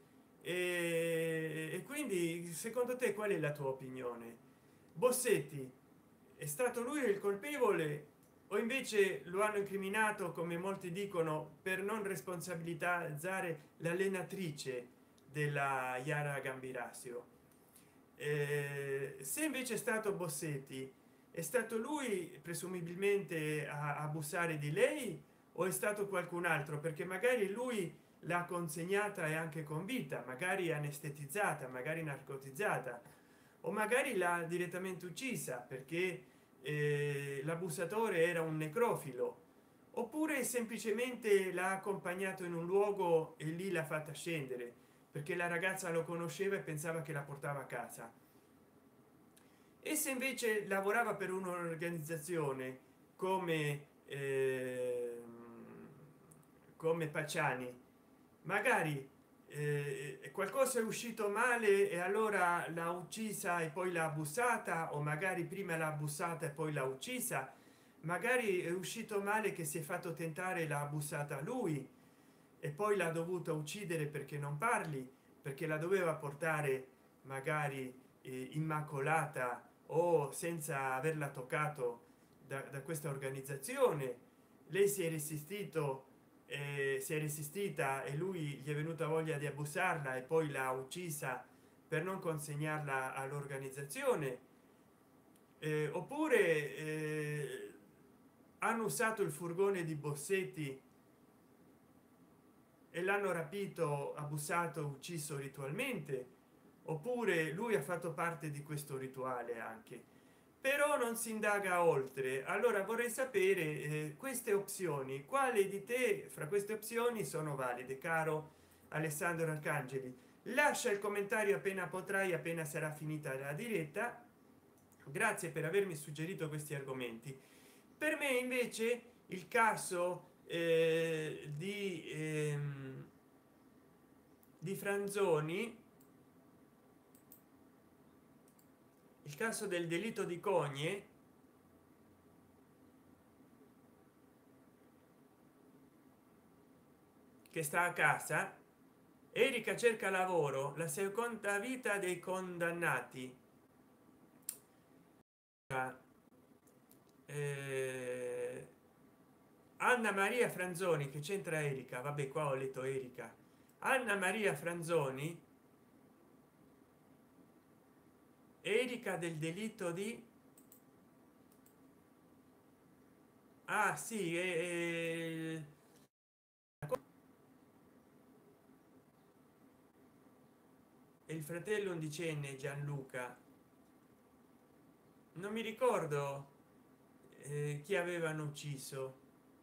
E quindi secondo te qual è la tua opinione? Bossetti è stato lui il colpevole o invece lo hanno incriminato, come molti dicono, per non responsabilizzare l'allenatrice della Yara Gambirasio? Se invece è stato Bossetti, è stato lui presumibilmente a abusare di lei o è stato qualcun altro? Perché magari lui l'ha consegnata e anche con vita, magari anestetizzata, magari narcotizzata, o magari l'ha direttamente uccisa perché l'abusatore era un necrofilo, oppure semplicemente l'ha accompagnato in un luogo e lì l'ha fatta scendere perché la ragazza lo conosceva e pensava che la portava a casa. E se invece lavorava per un'organizzazione come come Pacciani, magari qualcosa è uscito male e allora l'ha uccisa e poi l'ha abusata, o magari prima l'ha abusata e poi l'ha uccisa. Magari è uscito male che si è fatto tentare, l'ha abusata lui e poi l'ha dovuto uccidere perché non parli, perché la doveva portare magari immacolata o senza averla toccato da questa organizzazione. Lei si è resistito, si è resistita e lui gli è venuta voglia di abusarla e poi l'ha uccisa per non consegnarla all'organizzazione. Oppure hanno usato il furgone di Bossetti e l'hanno rapito, abusato, ucciso ritualmente, oppure lui ha fatto parte di questo rituale anche. Però non si indaga oltre. Allora vorrei sapere queste opzioni, quale di te fra queste opzioni sono valide, caro Alessandro Arcangeli? Lascia il commentario appena potrai, appena sarà finita la diretta. Grazie per avermi suggerito questi argomenti. Per me invece il caso di Franzoni, il caso del delitto di Cogne, che sta a casa, Erika cerca lavoro, la seconda vita dei condannati. Anna Maria Franzoni, che c'entra Erika? Vabbè, qua ho letto Erika. Anna Maria Franzoni, Erika del delitto di, ah sì, è il fratello undicenne Gianluca, non mi ricordo chi avevano ucciso.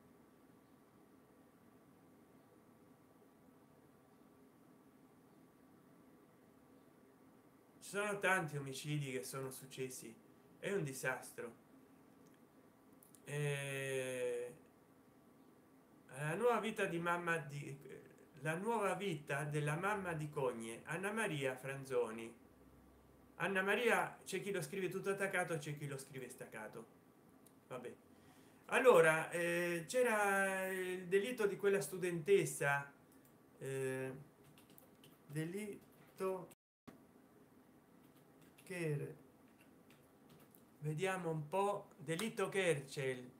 Ci sono tanti omicidi che sono successi, è un disastro. Eh, la nuova vita di mamma di, la nuova vita della mamma di Cogne, Anna Maria Franzoni. Anna Maria, c'è chi lo scrive tutto attaccato, c'è chi lo scrive staccato. Vabbè, allora c'era il delitto di quella studentessa, eh, delitto che, vediamo un po', delitto Kerchel,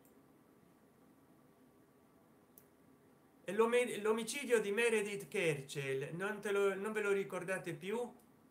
e l'omicidio di Meredith Kerchel, non ve lo ricordate più?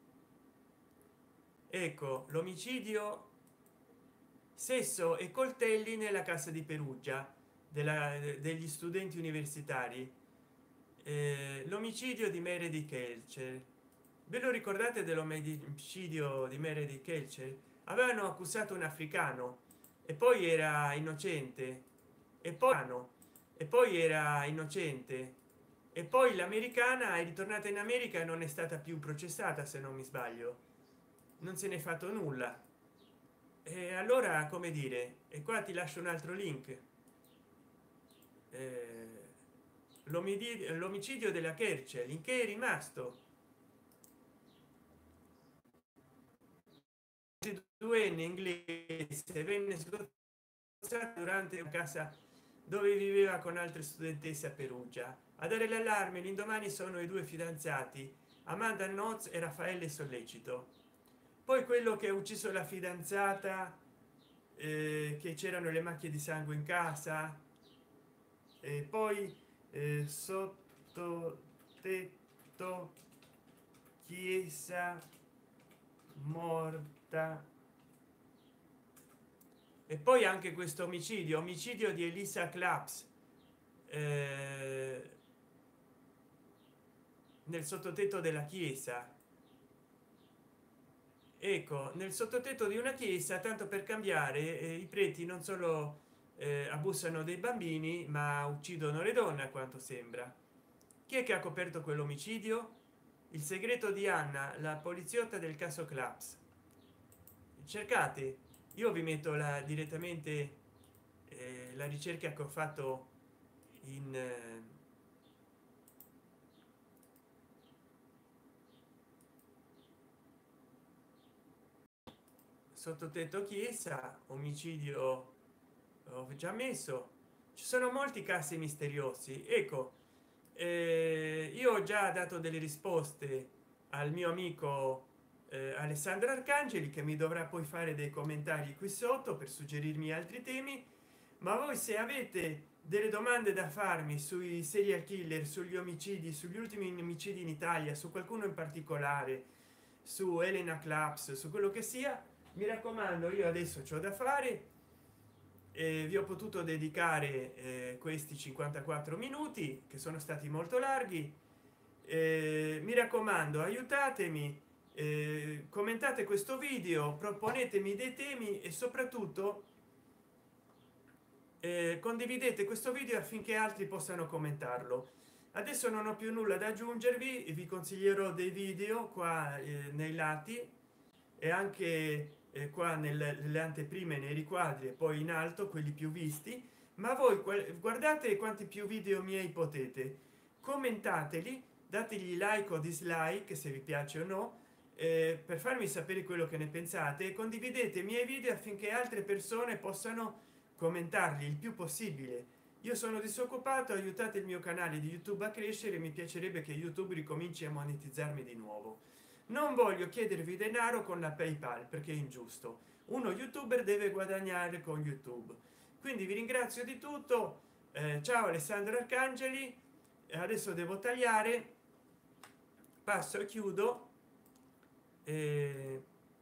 Ecco, l'omicidio, sesso e coltelli nella casa di Perugia degli studenti universitari, l'omicidio di Meredith Kerchel. Ve lo ricordate dell'omicidio di Meredith Kerchel? Avevano accusato un africano e poi era innocente, e poi era innocente, e poi l'americana è ritornata in America e non è stata più processata, se non mi sbaglio, non se n'è fatto nulla. E allora, come dire, e qua ti lascio un altro link, l'omicidio della Kerchel, in che è rimasto 22enne inglese, venne sgozzato durante una casa dove viveva con altre studentesse a Perugia. A dare l'allarme l'indomani sono i due fidanzati, Amanda Noz e Raffaele Sollecito. Poi quello che ha ucciso la fidanzata, che c'erano le macchie di sangue in casa, e poi sotto tetto, chiesa morta. E poi anche questo omicidio di Elisa Claps, nel sottotetto della chiesa. Ecco, nel sottotetto di una chiesa, tanto per cambiare, i preti non solo abusano dei bambini, ma uccidono le donne, a quanto sembra. Chi è che ha coperto quell'omicidio? Il segreto di Anna, la poliziotta del caso Claps. Cercate, io vi metto direttamente la ricerca che ho fatto in sottotetto chiesa, omicidio, ho già messo. Ci sono molti casi misteriosi. Ecco, io ho già dato delle risposte al mio amico Alessandro Arcangeli, che mi dovrà poi fare dei commentari qui sotto per suggerirmi altri temi. Ma voi, se avete delle domande da farmi sui serial killer, sugli omicidi, sugli ultimi omicidi in Italia, su qualcuno in particolare, su Elena Claps, su quello che sia, mi raccomando, io adesso c'ho da fare, vi ho potuto dedicare questi 54 minuti che sono stati molto larghi. Mi raccomando, aiutatemi, commentate questo video, proponetemi dei temi e soprattutto condividete questo video affinché altri possano commentarlo. Adesso non ho più nulla da aggiungervi, vi consiglierò dei video qua nei lati e anche qua nelle anteprime, nei riquadri, e poi in alto quelli più visti. Ma voi guardate quanti più video miei potete, commentateli, dategli like o dislike se vi piace o no, per farmi sapere quello che ne pensate, e condividete i miei video affinché altre persone possano commentarli il più possibile. Io sono disoccupato, aiutate il mio canale di YouTube a crescere, mi piacerebbe che YouTube ricominci a monetizzarmi di nuovo. Non voglio chiedervi denaro con la PayPal perché è ingiusto, uno youtuber deve guadagnare con YouTube. Quindi vi ringrazio di tutto, ciao Alessandro Arcangeli, adesso devo tagliare, passo e chiudo, e,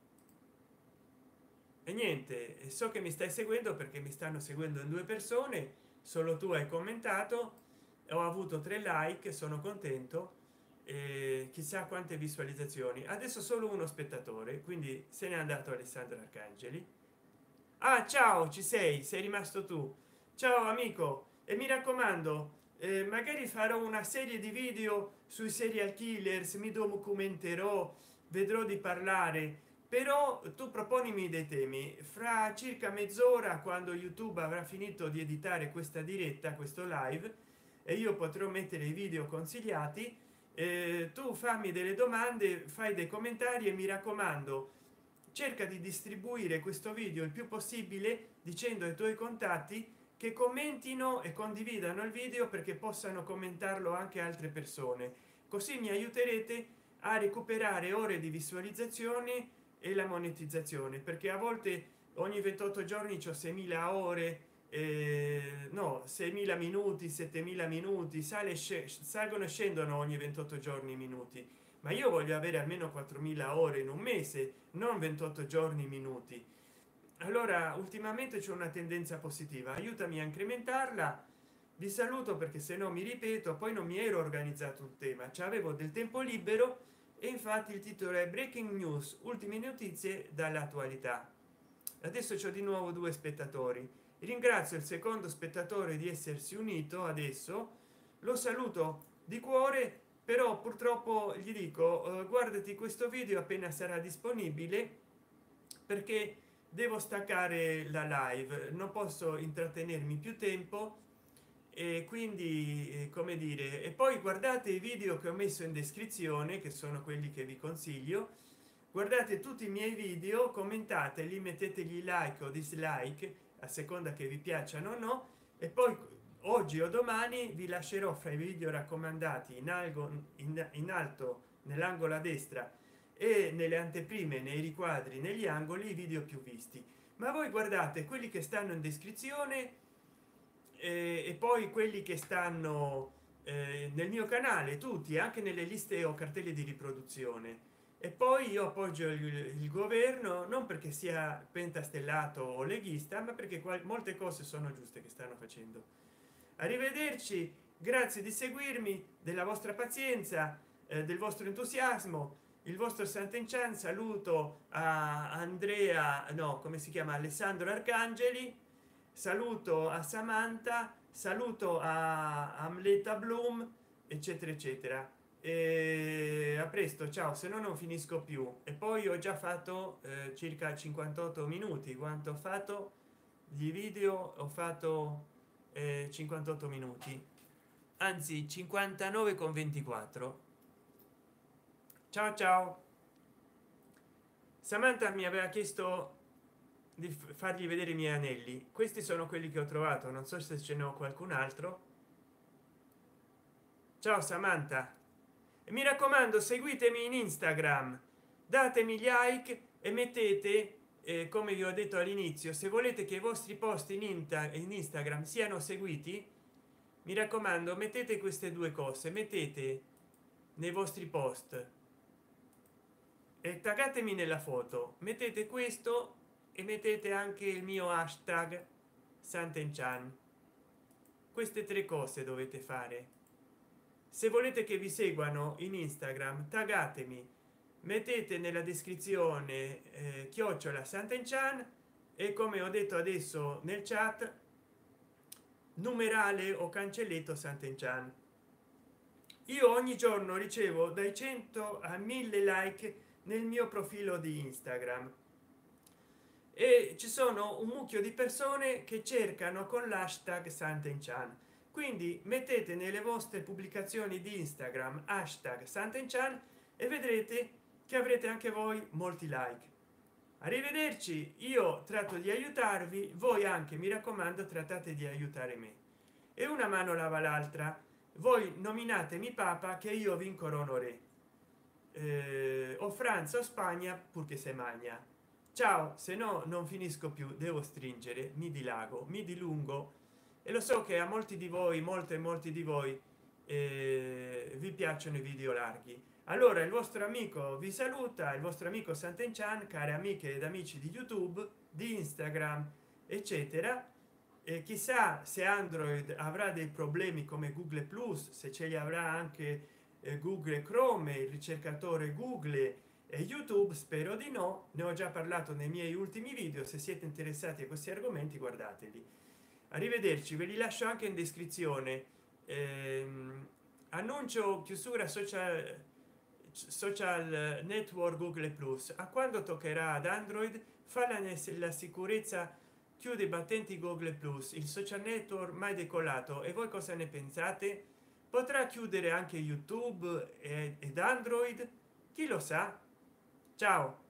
e niente, so che mi stai seguendo perché mi stanno seguendo in 2 persone, solo tu hai commentato, ho avuto 3 like, sono contento, e chissà quante visualizzazioni. Adesso solo uno spettatore, quindi se n'è andato Alessandro Arcangeli. Ah, ciao, ci sei rimasto tu. Ciao amico, e mi raccomando, magari farò una serie di video sui serial killers, mi documenterò, vedrò di parlare, però tu proponimi dei temi. Fra circa mezz'ora, quando YouTube avrà finito di editare questa diretta, questo live, e io potrò mettere i video consigliati, tu fammi delle domande, fai dei commentari, e mi raccomando, cerca di distribuire questo video il più possibile, dicendo ai tuoi contatti che commentino e condividano il video perché possano commentarlo anche altre persone, così mi aiuterete a recuperare ore di visualizzazione e la monetizzazione, perché a volte ogni 28 giorni c'ho 6.000 ore, no, 6.000 minuti, 7.000 minuti, salgono e scendono ogni 28 giorni i minuti, ma io voglio avere almeno 4.000 ore in un mese, non 28 giorni minuti. Allora ultimamente c'è una tendenza positiva, aiutami a incrementarla. Vi saluto perché se no mi ripeto, poi non mi ero organizzato un tema, cioè avevo del tempo libero, e infatti il titolo è Breaking News, ultime notizie dall'attualità. Adesso c'ho di nuovo 2 spettatori, ringrazio il secondo spettatore di essersi unito, adesso lo saluto di cuore, però purtroppo gli dico, guardati questo video appena sarà disponibile, perché devo staccare la live, non posso intrattenermi più tempo, e quindi come dire, e poi guardate i video che ho messo in descrizione, che sono quelli che vi consiglio. Guardate tutti i miei video, commentateli, mettetegli like o dislike a seconda che vi piacciono o no, e poi oggi o domani vi lascerò fra i video raccomandati in alto nell'angolo a destra, e nelle anteprime, nei riquadri, negli angoli, i video più visti. Ma voi guardate quelli che stanno in descrizione, e poi quelli che stanno nel mio canale, tutti, anche nelle liste o cartelle di riproduzione. E poi io appoggio il governo, non perché sia pentastellato o leghista, ma perché molte cose sono giuste che stanno facendo. Arrivederci, grazie di seguirmi, della vostra pazienza, del vostro entusiasmo. Il vostro Sant'Enchan, saluto a Andrea, no, come si chiama, Alessandro Arcangeli, saluto a Samantha, saluto a Amleta Bloom, eccetera eccetera. E a presto, ciao, se no non finisco più. E poi ho già fatto circa 58 minuti. Quanto ho fatto di video? Ho fatto 58 minuti, anzi 59 con 24. Ciao ciao. Samantha mi aveva chiesto di fargli vedere i miei anelli, questi sono quelli che ho trovato, non so se ce n'è qualcun altro. Ciao Samantha, e mi raccomando, seguitemi in Instagram, datemi gli like e mettete, come vi ho detto all'inizio, se volete che i vostri post in Instagram siano seguiti, mi raccomando, mettete queste 2 cose, mettete nei vostri post e taggatemi nella foto, mettete questo e mettete anche il mio hashtag Sant'Enchan. Queste 3 cose dovete fare. Se volete che vi seguano in Instagram, taggatemi, mettete nella descrizione chiocciola Sant'Enchan, e come ho detto adesso nel chat, numerale o cancelletto Sant'Enchan. Io ogni giorno ricevo dai 100 a 1000 like nel mio profilo di Instagram, e ci sono un mucchio di persone che cercano con l'hashtag Sant'Enchan, quindi mettete nelle vostre pubblicazioni di Instagram hashtag Sant'Enchan e vedrete che avrete anche voi molti like. Arrivederci, io tratto di aiutarvi, voi anche, mi raccomando, trattate di aiutare me, e una mano lava l'altra. Voi nominatemi papa che io vi incorono re, o Francia o Spagna, purché se magna. Ciao, se no non finisco più, devo stringere, mi dilago, mi dilungo, e lo so che a molti di voi, molti di voi vi piacciono i video larghi. Allora il vostro amico vi saluta, il vostro amico Sant'Enchan, care amiche ed amici di YouTube, di Instagram, eccetera. E chissà se Android avrà dei problemi come Google Plus, se ce li avrà anche Google Chrome, il ricercatore Google e YouTube. Spero di no, ne ho già parlato nei miei ultimi video. Se siete interessati a questi argomenti, guardateli. Arrivederci, ve li lascio anche in descrizione. Annuncio chiusura social network Google Plus. A quando toccherà ad Android fa la sicurezza, chiude i battenti Google Plus, il social network mai decollato. E voi cosa ne pensate? Potrà chiudere anche YouTube ed Android? Chi lo sa? Ciao.